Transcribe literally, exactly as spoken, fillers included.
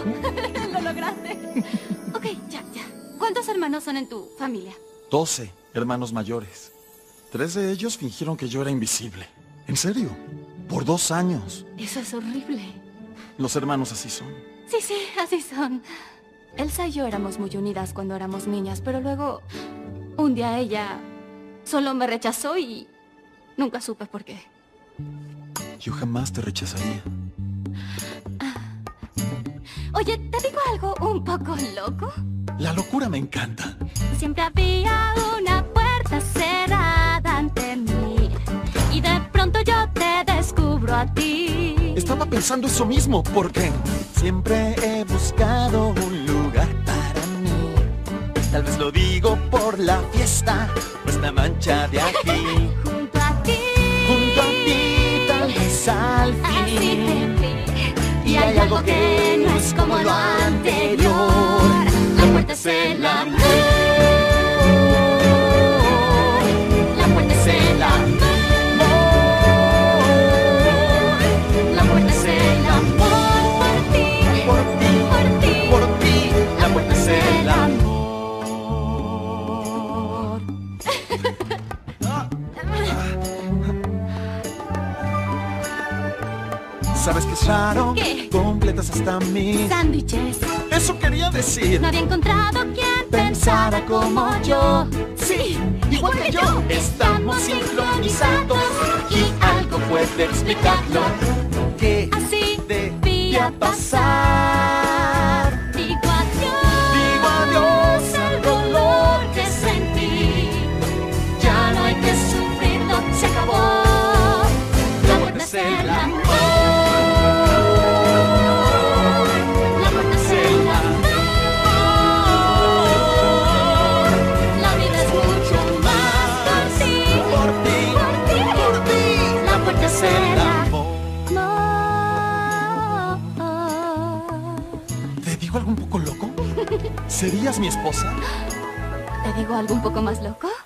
Lo lograste. Ok, ya, ya. ¿Cuántos hermanos son en tu familia? Doce hermanos mayores. Tres de ellos fingieron que yo era invisible. ¿En serio? Por dos años. Eso es horrible. Los hermanos así son. Sí, sí, así son. Elsa y yo éramos muy unidas cuando éramos niñas, pero luego... Un día ella... solo me rechazó y... nunca supe por qué. Yo jamás te rechazaría. Oye, ¿te digo algo un poco loco? La locura me encanta. Siempre había una puerta cerrada ante mí y de pronto yo te descubro a ti. Estaba pensando eso mismo, porque siempre he buscado un lugar para mí. Tal vez lo digo por la fiesta, o esta mancha de aquí. Junto a ti, Junto a ti, tal vez al así te fin. vi. Y hay algo que no es como lo anterior. La puerta es el amor. La puerta es el amor. La puerta es el amor. Por ti, Por ti, por ti, por ti, la puerta es el amor. ¿Sabes qué es raro? ¿Qué? Completas hasta mis... Sándwiches. Eso quería decir. No había encontrado quien pensara como yo. Sí, igual que yo. Estamos sincronizados y algo puede explicarlo. ¿Qué Así debía pasar? Digo adiós. Digo adiós al dolor que sentí. Ya no hay que sufrirlo, se acabó. La puerta es el amor. La puerta es el amor. La vida es mucho más por ti. Por ti, Por ti, por ti, la puerta es el amor. amor. ¿Te digo algo un poco loco? ¿Serías mi esposa? ¿Te digo algo un poco más loco?